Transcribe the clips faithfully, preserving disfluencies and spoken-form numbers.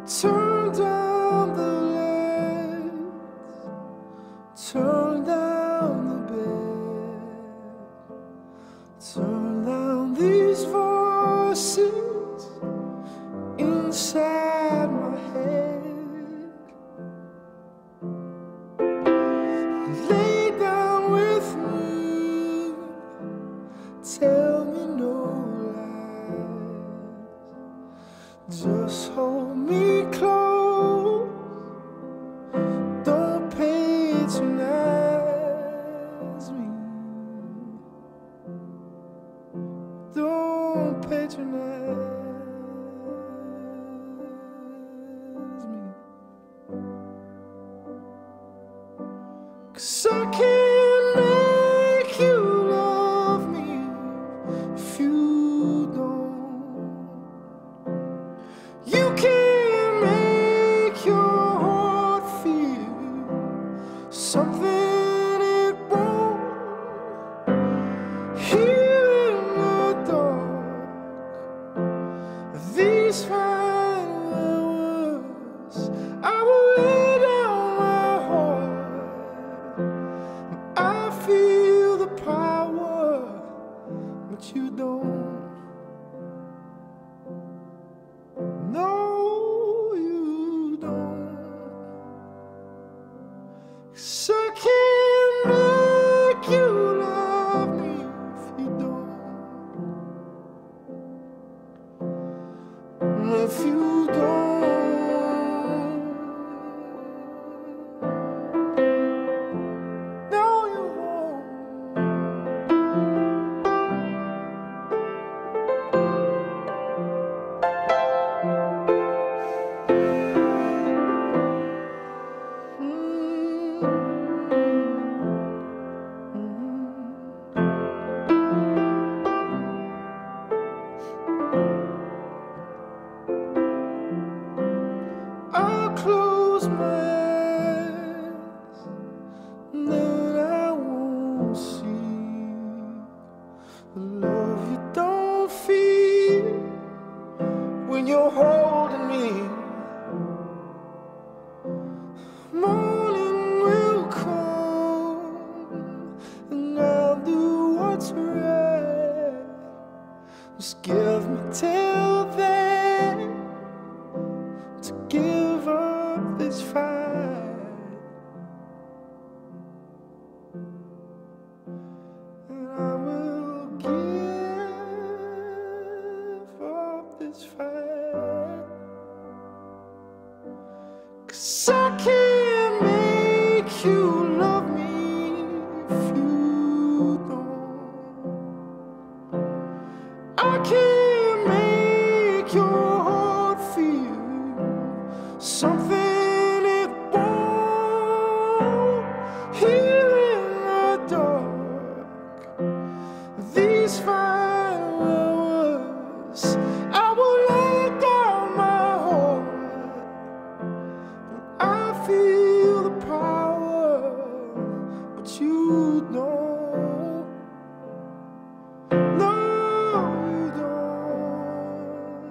Turn down the lights, turn down the bed, turn down these voices inside my head. Lay down with me, tell me no lies, just hold me close, don't patronize me, don't patronize me, 'cause I can't make you love me if you don't. You can't make your heart feel something it won't. Here in the dark, these final words, I will lay down my heart. I feel the power, but you don't. No, you don't. 'Cause I can't make you love me if you don't. If you don't. No, you won't. I'll close my eyes, and then I won't see the love you don't feel when you're holding me. Morning will come, and I'll do what's right. Just give me till then to give up this fight, and I will give up this fight, 'cause I can't make you love me if you don't. I can't make your heart feel something it won't. Here in the dark, these final words, I will lay down my heart. I feel the power, but you don't. No, you don't.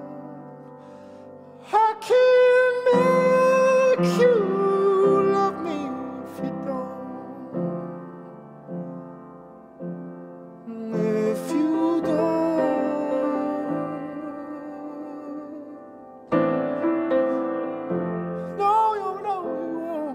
I can't make you love me if you don't. If you don't. No, you know you won't.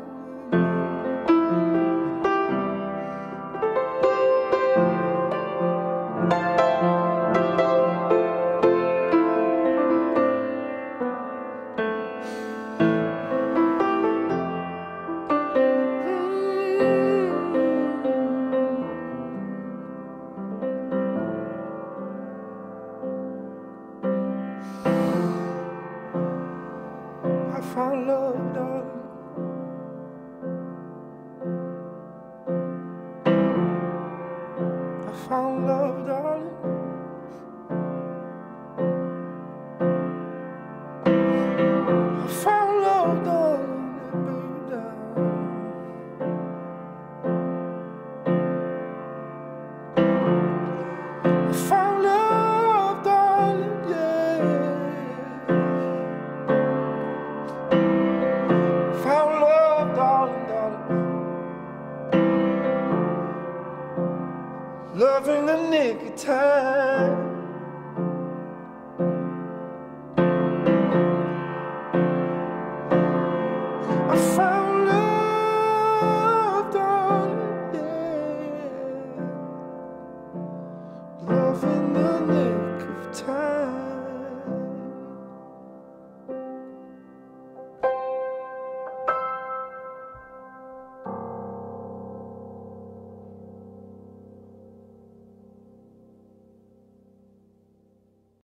I found love, darling.